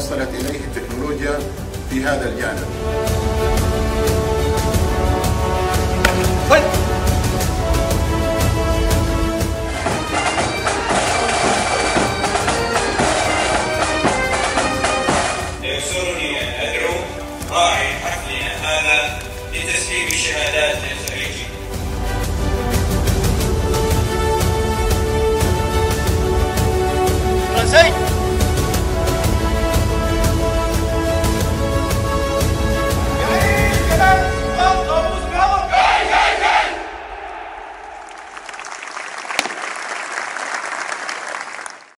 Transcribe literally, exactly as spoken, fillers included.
وصلت إليه التكنولوجيا في هذا الجانب. يسرني أن أدعو راعي حفلنا هذا لتسليم الشهادات للخريجين. رزين